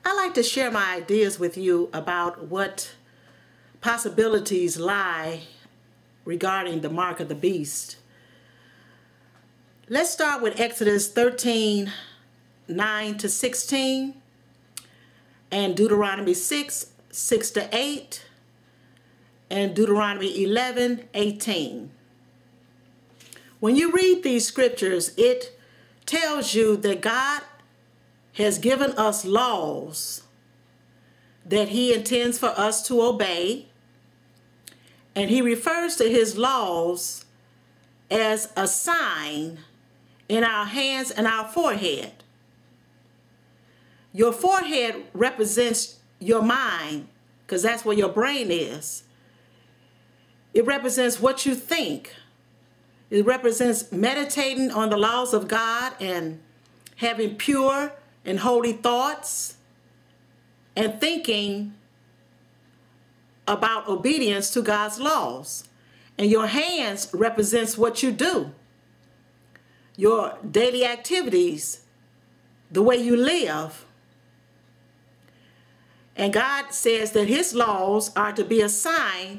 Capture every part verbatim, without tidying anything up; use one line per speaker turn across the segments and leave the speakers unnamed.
I like to share my ideas with you about what possibilities lie regarding the mark of the beast. Let's start with Exodus thirteen, nine to sixteen, and Deuteronomy six, six to eight, and Deuteronomy eleven, eighteen. When you read these scriptures, it tells you that God has given us laws that he intends for us to obey, and he refers to his laws as a sign in our hands and our forehead. Your forehead represents your mind, because that's where your brain is. It represents what you think. It represents meditating on the laws of God and having pure and holy thoughts and thinking about obedience to God's laws. And your hands represents what you do, your daily activities, the way you live. And God says that his laws are to be a sign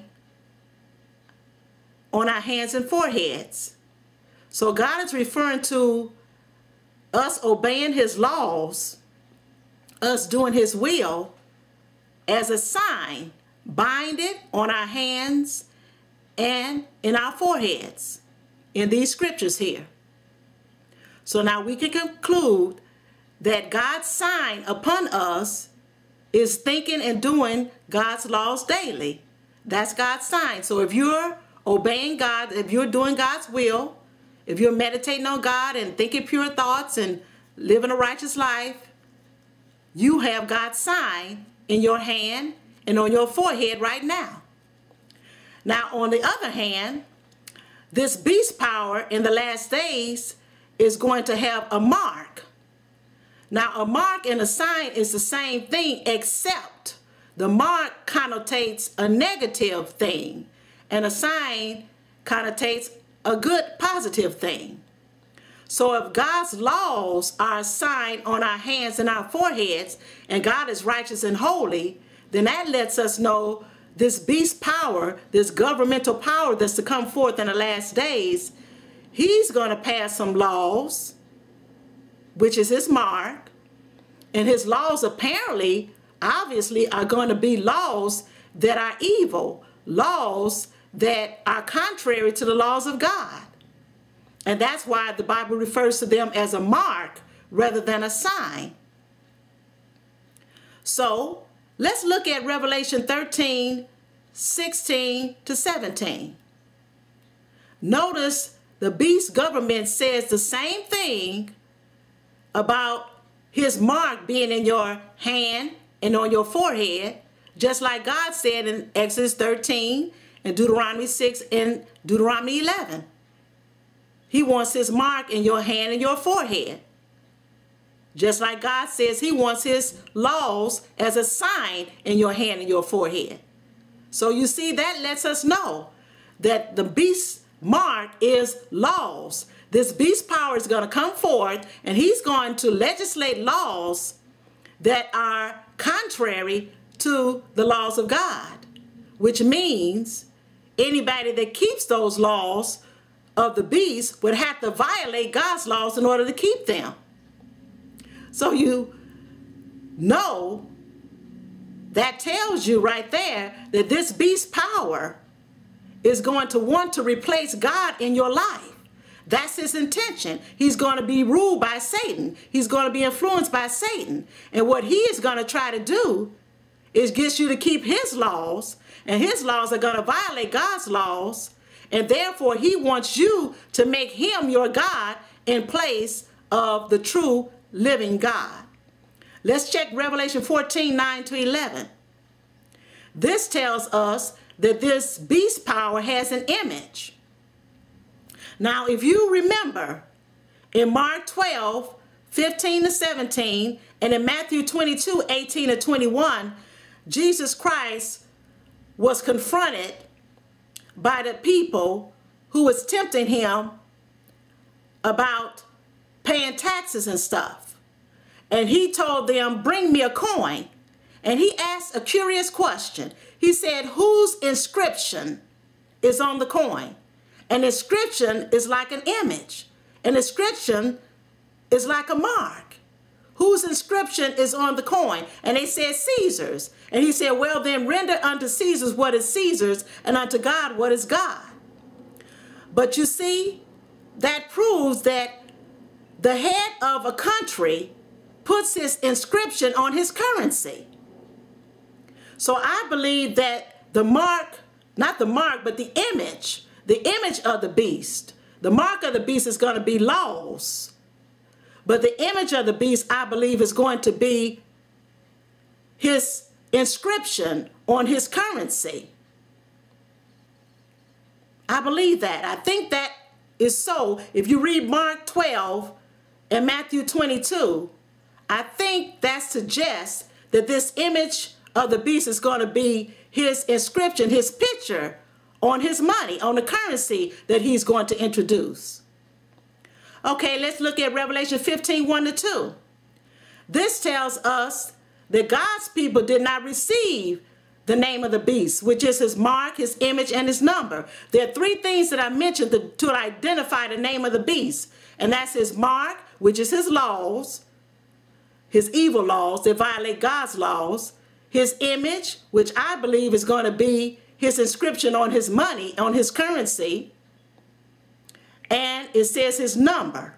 on our hands and foreheads. So God is referring to us obeying his laws, us doing his will, as a sign, bind it on our hands and in our foreheads in these scriptures here. So now we can conclude that God's sign upon us is thinking and doing God's laws daily. That's God's sign. So if you're obeying God, if you're doing God's will, if you're meditating on God and thinking pure thoughts and living a righteous life, you have God's sign in your hand and on your forehead right now. Now, on the other hand, this beast power in the last days is going to have a mark. Now, a mark and a sign is the same thing, except the mark connotates a negative thing, and a sign connotates a good, positive thing. So if God's laws are a sign on our hands and our foreheads, and God is righteous and holy, then that lets us know this beast power, this governmental power that's to come forth in the last days, he's going to pass some laws, which is his mark. And his laws apparently, obviously, are going to be laws that are evil, laws that are contrary to the laws of God. And that's why the Bible refers to them as a mark rather than a sign. So let's look at Revelation thirteen, sixteen to seventeen. Notice the beast government says the same thing about his mark being in your hand and on your forehead, just like God said in Exodus thirteen and Deuteronomy six and Deuteronomy eleven. He wants his mark in your hand and your forehead. Just like God says he wants his laws as a sign in your hand and your forehead. So you see, that lets us know that the beast mark is laws. This beast power is going to come forth, and he's going to legislate laws that are contrary to the laws of God, which means anybody that keeps those laws of the beast would have to violate God's laws in order to keep them. So you know, that tells you right there that this beast power is going to want to replace God in your life. That's his intention. He's going to be ruled by Satan. He's going to be influenced by Satan. And what he is going to try to do is get you to keep his laws, and his laws are going to violate God's laws, and therefore he wants you to make him your God in place of the true living God. Let's check Revelation fourteen, nine to eleven. This tells us that this beast power has an image. Now, if you remember, in Mark twelve, fifteen to seventeen, and in Matthew twenty-two, eighteen to twenty-one, Jesus Christ was confronted by the people who was tempting him about paying taxes and stuff. And he told them, bring me a coin. And he asked a curious question. He said, whose inscription is on the coin? An inscription is like an image. An inscription is like a mark. Whose inscription is on the coin? And they said, Caesar's. And he said, well, then render unto Caesar's what is Caesar's, and unto God what is God. But you see, that proves that the head of a country puts his inscription on his currency. So I believe that the mark, not the mark, but the image, the image of the beast, the mark of the beast is going to be laws. But the image of the beast, I believe, is going to be his inscription on his currency. I believe that. I think that is so. If you read Mark twelve and Matthew twenty-two, I think that suggests that this image of the beast is going to be his inscription, his picture on his money, on the currency that he's going to introduce. Okay, let's look at Revelation fifteen, one to two. This tells us that God's people did not receive the name of the beast, which is his mark, his image, and his number. There are three things that I mentioned to, to identify the name of the beast. And that's his mark, which is his laws, his evil laws that violate God's laws, his image, which I believe is going to be his inscription on his money, on his currency, and it says his number.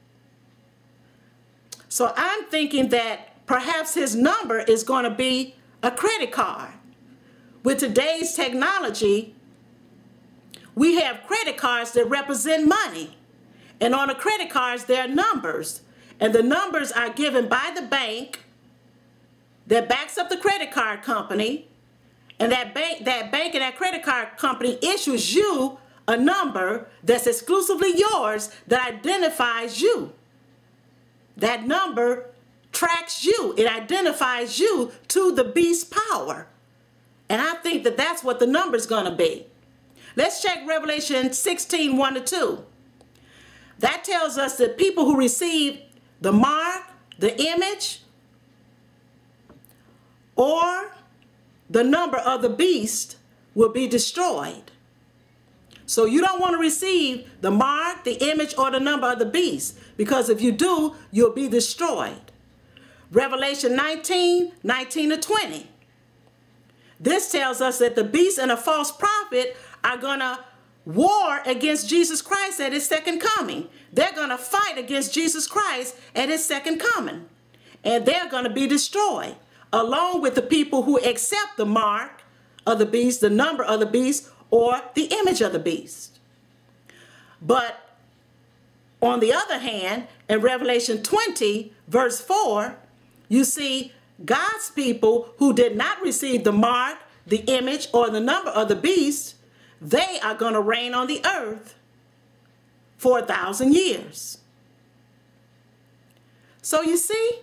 So I'm thinking that perhaps his number is going to be a credit card. With today's technology, we have credit cards that represent money. And on the credit cards, there are numbers. And the numbers are given by the bank that backs up the credit card company. And that bank, that bank and that credit card company issues you a number that's exclusively yours that identifies you. That number tracks you. It identifies you to the beast's power. And I think that that's what the number is going to be. Let's check Revelation sixteen, one to two. That tells us that people who receive the mark, the image, or the number of the beast will be destroyed. So you don't want to receive the mark, the image, or the number of the beast, because if you do, you'll be destroyed. Revelation nineteen, nineteen to twenty. This tells us that the beast and a false prophet are going to war against Jesus Christ at his second coming. They're going to fight against Jesus Christ at his second coming. And they're going to be destroyed, along with the people who accept the mark of the beast, the number of the beast, or the image of the beast. But on the other hand, in Revelation twenty, verse four, you see God's people who did not receive the mark, the image, or the number of the beast, they are going to reign on the earth for a thousand years. So you see,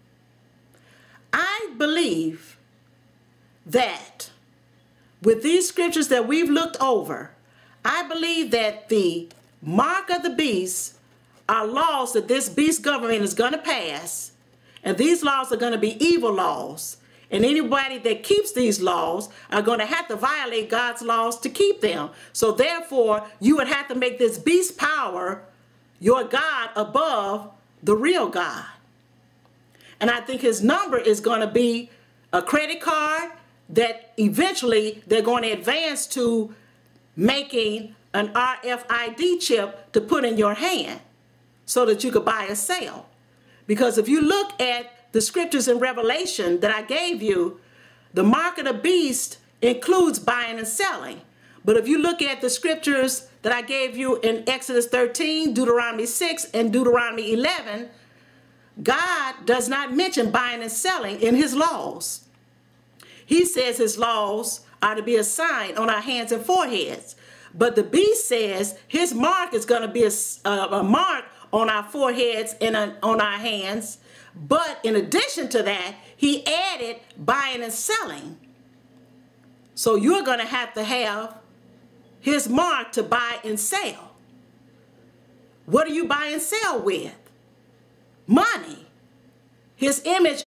I believe that with these scriptures that we've looked over, I believe that the mark of the beast are laws that this beast government is going to pass. And these laws are going to be evil laws. And anybody that keeps these laws are going to have to violate God's laws to keep them. So therefore, you would have to make this beast power your God above the real God. And I think his number is going to be a credit card that eventually they're going to advance to making an R F I D chip to put in your hand so that you could buy or sell. Because if you look at the scriptures in Revelation that I gave you, the mark of the beast includes buying and selling. But if you look at the scriptures that I gave you in Exodus thirteen, Deuteronomy six, and Deuteronomy eleven, God does not mention buying and selling in his laws. He says his laws are to be a sign on our hands and foreheads. But the beast says his mark is going to be a, a, a mark on our foreheads and on our hands. But in addition to that, he added buying and selling. So you're going to have to have his mark to buy and sell. What do you buy and sell with? Money. His image